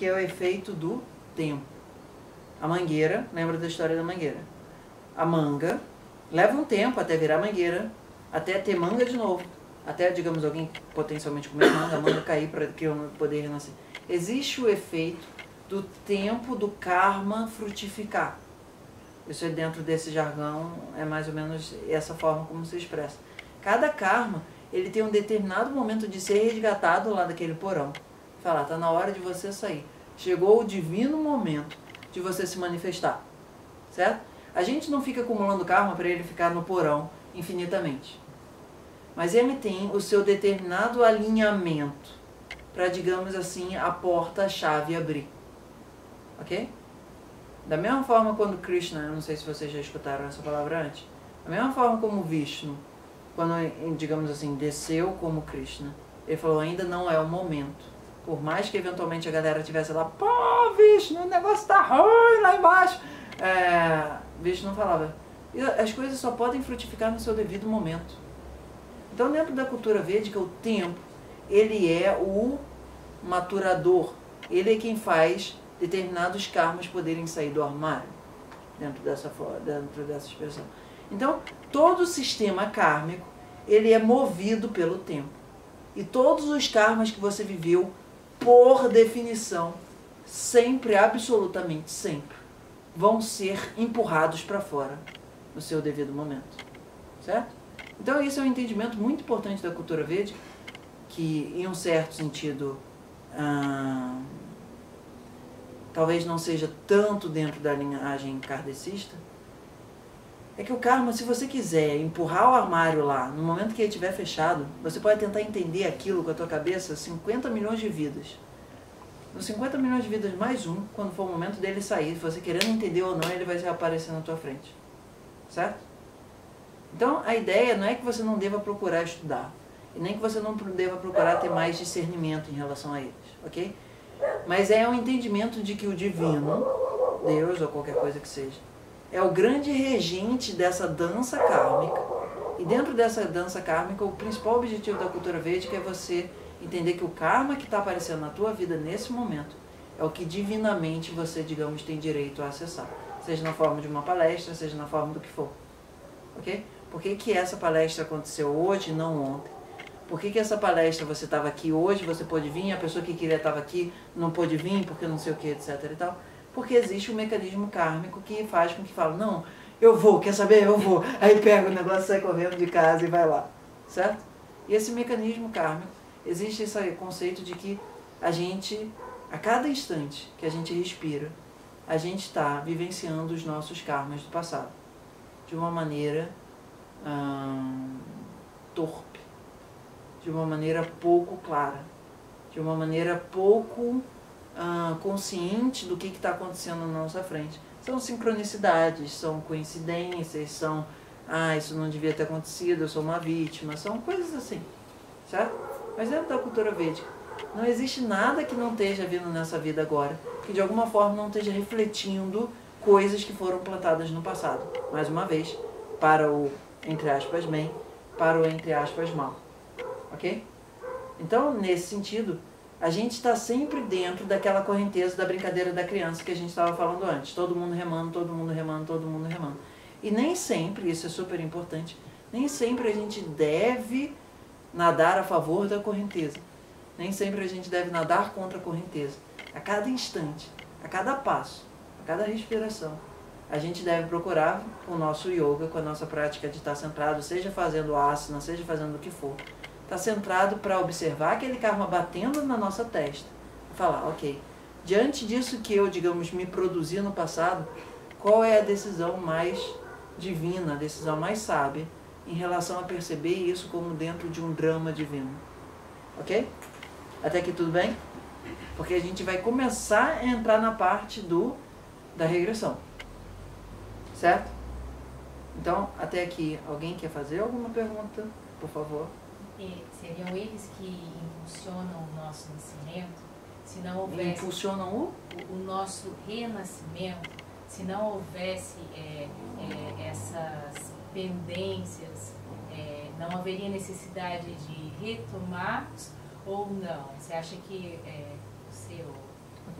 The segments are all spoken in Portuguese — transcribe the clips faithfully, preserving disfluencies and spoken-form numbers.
que é o efeito do tempo. A mangueira, lembra da história da mangueira? A manga leva um tempo até virar mangueira, até ter manga de novo. Até, digamos, alguém potencialmente comer manga, a manga cair para que eu poder renascer. Existe o efeito do tempo do karma frutificar. Isso é dentro desse jargão, é mais ou menos essa forma como se expressa. Cada karma, ele tem um determinado momento de ser resgatado lá daquele porão. Falar, tá na hora de você sair. Chegou o divino momento de você se manifestar. Certo? A gente não fica acumulando karma para ele ficar no porão infinitamente. Mas ele tem o seu determinado alinhamento para, digamos assim, a porta-chave abrir. Ok? Da mesma forma quando Krishna, eu não sei se vocês já escutaram essa palavra antes, da mesma forma como Vishnu, quando, digamos assim, desceu como Krishna, ele falou, ainda não é o momento. Por mais que eventualmente a galera estivesse lá, pô, Vishnu, o negócio tá ruim lá embaixo. É, Vishnu falava, as coisas só podem frutificar no seu devido momento. Então, dentro da cultura védica, o tempo, ele é o maturador. Ele é quem faz determinados karmas poderem sair do armário, dentro dessa, dentro dessa expressão. Então, todo o sistema kármico, ele é movido pelo tempo. E todos os karmas que você viveu, por definição, sempre, absolutamente sempre, vão ser empurrados para fora no seu devido momento. Certo? Então, esse é um entendimento muito importante da cultura védica, que, em um certo sentido, ah, talvez não seja tanto dentro da linhagem kardecista, é que o karma, se você quiser empurrar o armário lá, no momento que ele estiver fechado, você pode tentar entender aquilo com a tua cabeça cinquenta milhões de vidas. Nos cinquenta milhões de vidas mais um, quando for o momento dele sair, se você querendo entender ou não, ele vai aparecer na tua frente. Certo? Então, a ideia não é que você não deva procurar estudar, e nem que você não deva procurar ter mais discernimento em relação a eles, ok? Mas é um entendimento de que o divino, Deus ou qualquer coisa que seja, é o grande regente dessa dança kármica. E dentro dessa dança kármica, o principal objetivo da cultura védica é você entender que o karma que está aparecendo na tua vida nesse momento é o que divinamente você, digamos, tem direito a acessar. Seja na forma de uma palestra, seja na forma do que for. Ok? Por que que essa palestra aconteceu hoje e não ontem? Por que que essa palestra você estava aqui hoje, você pôde vir, a pessoa que queria estava aqui, não pôde vir, porque não sei o que, etc e tal? Porque existe um mecanismo kármico que faz com que fale, não, eu vou, quer saber? Eu vou. Aí pega o negócio, sai correndo de casa e vai lá. Certo? E esse mecanismo kármico, existe esse conceito de que a gente, a cada instante que a gente respira, a gente está vivenciando os nossos karmas do passado. De uma maneira hum, torpe, de uma maneira pouco clara, de uma maneira pouco hum, consciente do que está acontecendo na nossa frente. São sincronicidades, são coincidências, são, ah, isso não devia ter acontecido, eu sou uma vítima, são coisas assim, certo? Mas dentro da cultura védica, não existe nada que não esteja vindo nessa vida agora, que de alguma forma não esteja refletindo coisas que foram plantadas no passado. Mais uma vez, para o, entre aspas, bem, para o, entre aspas, mal. Ok? Então, nesse sentido, a gente está sempre dentro daquela correnteza da brincadeira da criança que a gente estava falando antes. Todo mundo remando, todo mundo remando, todo mundo remando. E nem sempre, isso é super importante, nem sempre a gente deve nadar a favor da correnteza. Nem sempre a gente deve nadar contra a correnteza. A cada instante, a cada passo, a cada respiração, a gente deve procurar o nosso yoga, com a nossa prática de estar centrado, seja fazendo asana, seja fazendo o que for. Estar centrado para observar aquele karma batendo na nossa testa. E falar, ok, diante disso que eu, digamos, me produzi no passado, qual é a decisão mais divina, a decisão mais sábia, em relação a perceber isso como dentro de um drama divino. Ok? Até aqui tudo bem? Porque a gente vai começar a entrar na parte do, da regressão. Certo? Então, até aqui, alguém quer fazer alguma pergunta? Por favor. E seriam eles que impulsionam o nosso nascimento? Se não houvesse... Impulsionam o? O, o nosso renascimento, se não houvesse é, é, essas pendências, é, não haveria necessidade de retomar ou não? Você acha que é, o seu...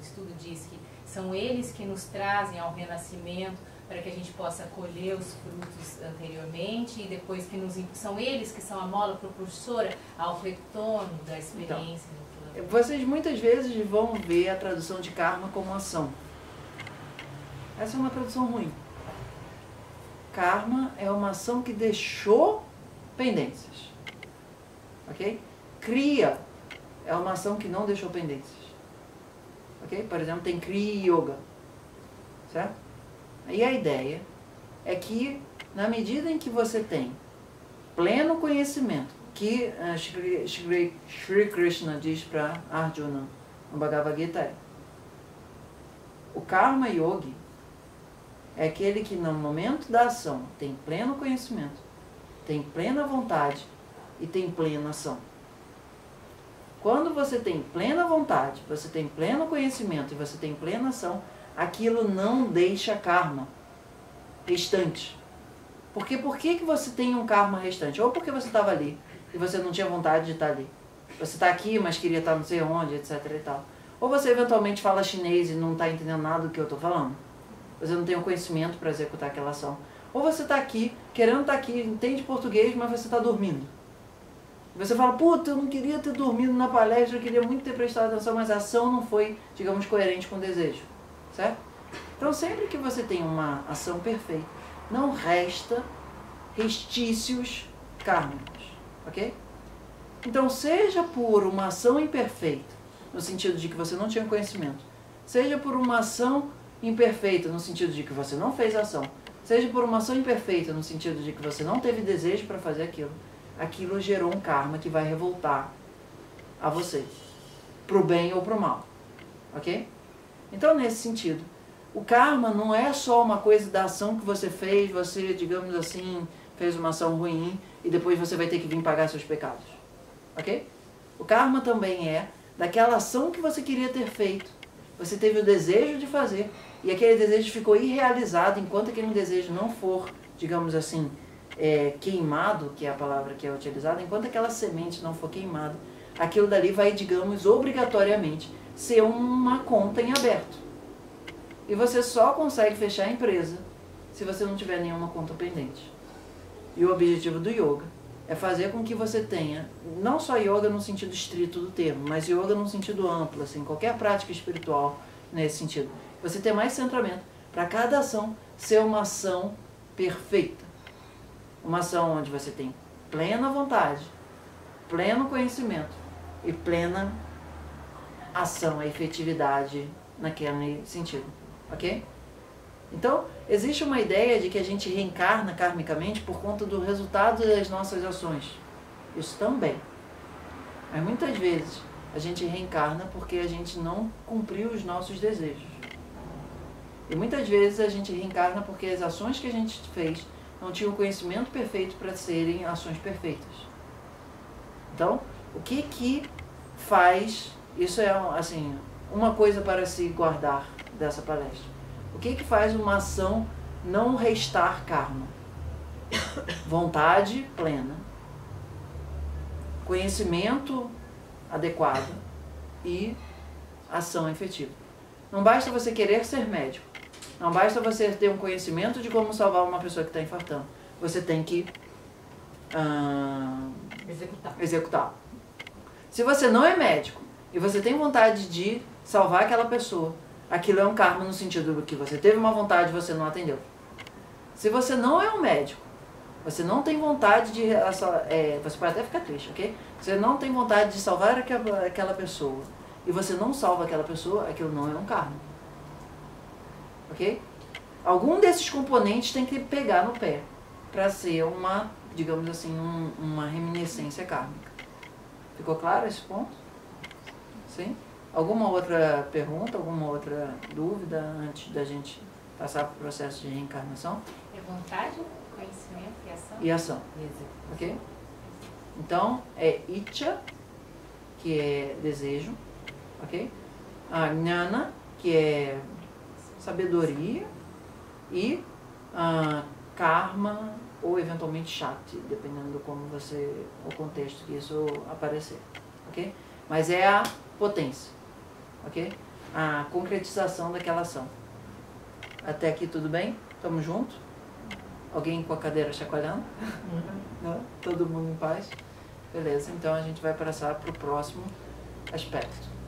estudo diz que são eles que nos trazem ao renascimento para que a gente possa colher os frutos anteriormente e depois que nos, são eles que são a mola propulsora ao retorno da experiência. Então, vocês muitas vezes vão ver a tradução de karma como ação. Essa é uma tradução ruim. Karma é uma ação que deixou pendências. Ok? Kriya é uma ação que não deixou pendências. Ok? Por exemplo, tem Kriya Yoga. Certo? E a ideia é que, na medida em que você tem pleno conhecimento, que uh, Shri, Shri, Shri Krishna diz para Arjuna no Bhagavad Gita, é, o Karma Yogi é aquele que no momento da ação tem pleno conhecimento, tem plena vontade e tem plena ação. Quando você tem plena vontade, você tem pleno conhecimento e você tem plena ação, aquilo não deixa karma restante. Porque por que, que você tem um karma restante? Ou porque você estava ali e você não tinha vontade de estar ali. Você está aqui, mas queria estar não sei onde, etc e tal. Ou você eventualmente fala chinês e não está entendendo nada do que eu estou falando. Você não tem o conhecimento para executar aquela ação. Ou você está aqui, querendo estar aqui, entende português, mas você está dormindo. Você fala, puta, eu não queria ter dormido na palestra, eu queria muito ter prestado atenção, mas a ação não foi, digamos, coerente com o desejo. Certo? Então, sempre que você tem uma ação perfeita, não resta restícios kármicos. Ok? Então, seja por uma ação imperfeita, no sentido de que você não tinha conhecimento, seja por uma ação imperfeita, no sentido de que você não fez ação, seja por uma ação imperfeita, no sentido de que você não teve desejo para fazer aquilo, aquilo gerou um karma que vai revoltar a você, pro bem ou pro mal. Ok? Então, nesse sentido, o karma não é só uma coisa da ação que você fez, você, digamos assim, fez uma ação ruim e depois você vai ter que vir pagar seus pecados. Ok? O karma também é daquela ação que você queria ter feito. Você teve o desejo de fazer e aquele desejo ficou irrealizado enquanto aquele desejo não for, digamos assim, é, queimado, que é a palavra que é utilizada, enquanto aquela semente não for queimada, aquilo dali vai, digamos, obrigatoriamente ser uma conta em aberto. E você só consegue fechar a empresa se você não tiver nenhuma conta pendente. E o objetivo do yoga é fazer com que você tenha, não só yoga no sentido estrito do termo, mas yoga no sentido amplo, assim, qualquer prática espiritual nesse sentido. Você ter mais centramento para cada ação ser uma ação perfeita. Uma ação onde você tem plena vontade, pleno conhecimento e plena ação, a efetividade naquele sentido. Ok? Então, existe uma ideia de que a gente reencarna karmicamente por conta do resultado das nossas ações. Isso também. Mas muitas vezes a gente reencarna porque a gente não cumpriu os nossos desejos. E muitas vezes a gente reencarna porque as ações que a gente fez não tinham o conhecimento perfeito para serem ações perfeitas. Então, o que que faz... Isso é, assim, uma coisa para se guardar dessa palestra. O que que faz uma ação não restar karma? Vontade plena, conhecimento adequado e ação efetiva. Não basta você querer ser médico, não basta você ter um conhecimento de como salvar uma pessoa que está infartando. Você tem que uh, executar. executar. Se você não é médico e você tem vontade de salvar aquela pessoa, aquilo é um karma no sentido do que você teve uma vontade e você não atendeu. Se você não é um médico, você não tem vontade de... É, você pode até ficar triste, ok? Você não tem vontade de salvar aquela, aquela pessoa e você não salva aquela pessoa, aquilo não é um karma. Ok? Algum desses componentes tem que pegar no pé para ser uma, digamos assim, um, uma reminiscência kármica. Ficou claro esse ponto? Sim? Alguma outra pergunta, alguma outra dúvida antes da gente passar para o processo de reencarnação? É vontade, conhecimento e ação? E ação. Ok? Então, é Icha, que é desejo, ok? A Jnana, que é sabedoria, e a Karma, ou eventualmente Shakti, dependendo de como você, o contexto que isso aparecer, ok? Mas é a potência. Ok? a concretização daquela ação. Até aqui tudo bem? Estamos juntos? Alguém com a cadeira chacoalhando? Não? Todo mundo em paz? Beleza, então a gente vai passar para o próximo aspecto.